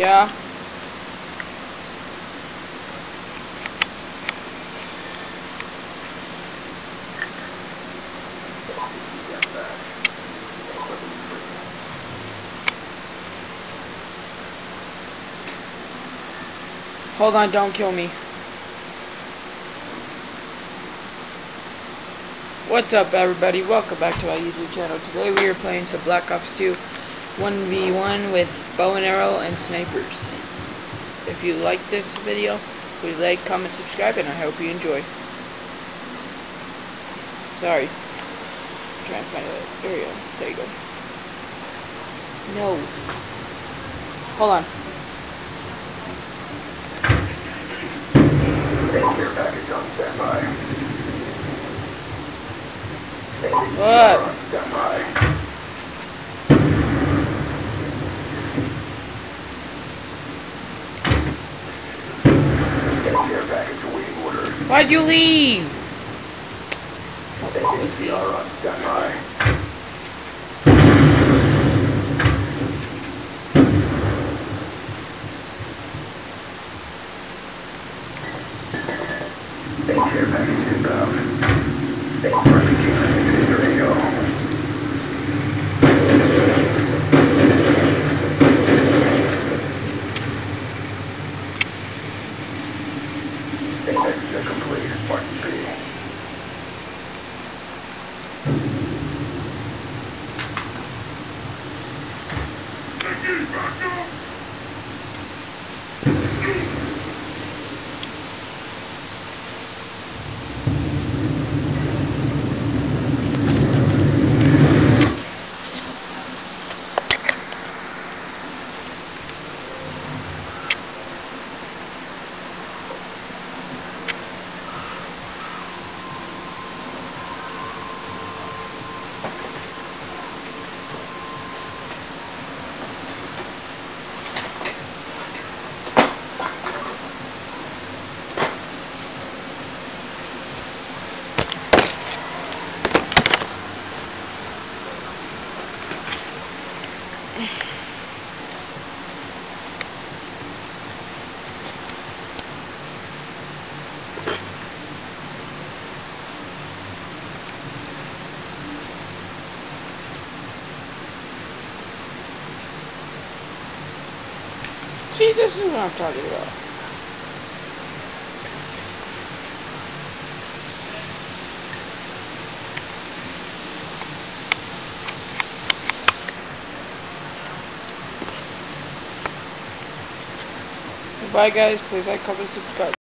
Yeah. Hold on, don't kill me. What's up, everybody? Welcome back to my YouTube channel. Today we are playing some Black Ops 2 1v1 with bow and arrow and snipers. If you like this video, please like, comment, subscribe, and I hope you enjoy. Sorry. I'm trying to find an area. There you go. No. Hold on. Care package on standby. What? On standby. Care package awaiting orders. Why'd you leave? ACR on standby. Care package inbound. Friendly canine in your AO. Extra complete. Part B. Back up! See, this is what I'm talking about. Bye guys, please like, comment, subscribe.